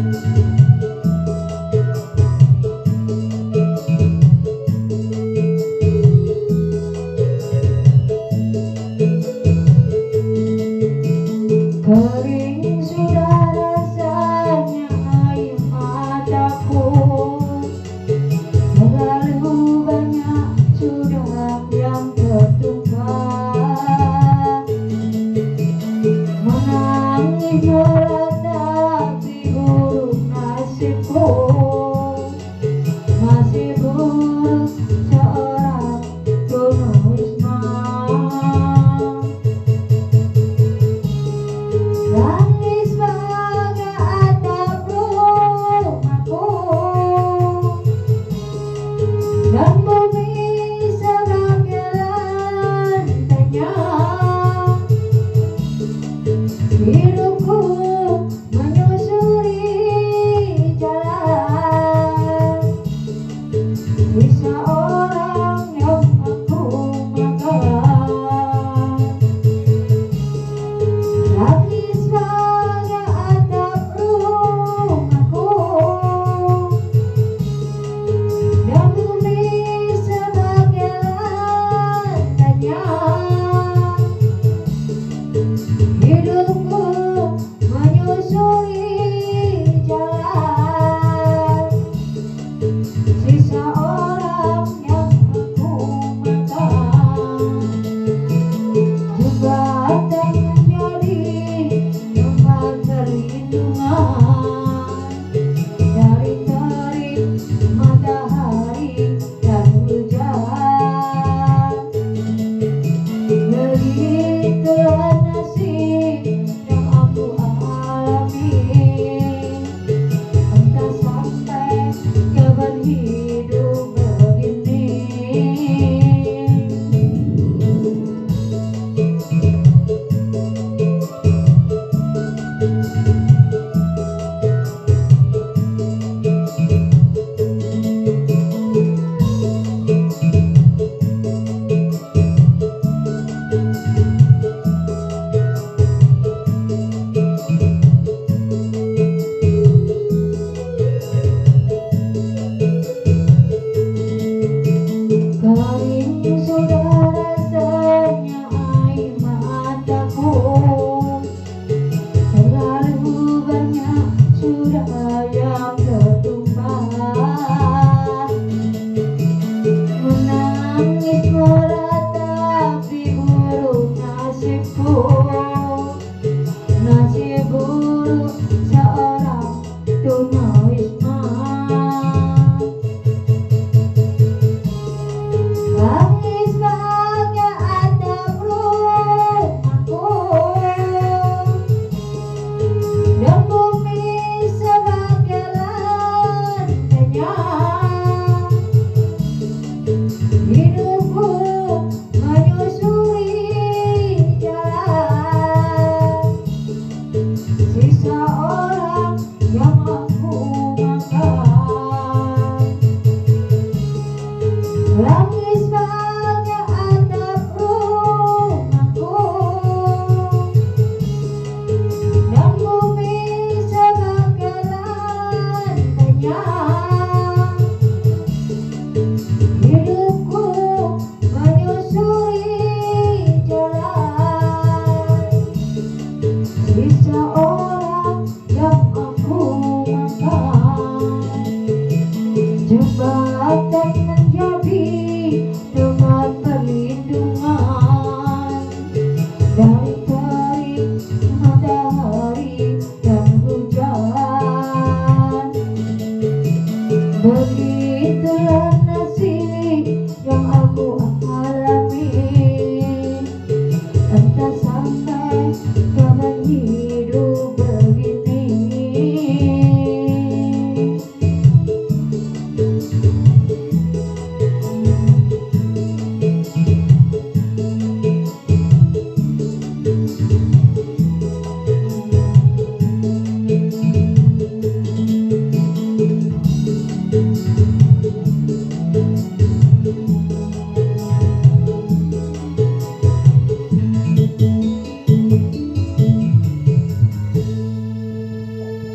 Kering sudah rasanya air mataku, terlalu banyak sudah yang tertumpah. Menangis meratapi buruk nasibku, masih buruk seorang tunawisma. Langit sebagai atap rumahku, dan bumi sebagai lantainya. Hidupku menyusuri jalan bisa orang yang aku makan. Langit sebagai atap rumahku, dan bumi sebagai lantainya. Hidupku menyusuri jalan sisa orang yang aku makan. Jembatan menjadi tempat perlindungan dari terik matahari dan hujan. Begitulah nasib yang aku alami, entah sampai kapan hidup begini. Kering sudah rasanya air mataku, terlalu banyak sudah yang tertumpah. Menangis meratapi buruk nasibku, nasib buruk seorang tunawisma. Langit sebagai atap rumahku, dan bumi sebagai lantainya. Hidupku menyusuri jalan sisa orang yang aku makan. Langit sebagai atap rumahku, dan bumi sebagai lantainya. Hidupku menyusuri jalan sisa orang yang aku makan. Jembatan menjadi tempat perlindungan dari terik matahari dan hujan. Begitulah nasib yang aku alami, entah sampai kapan hidup begini.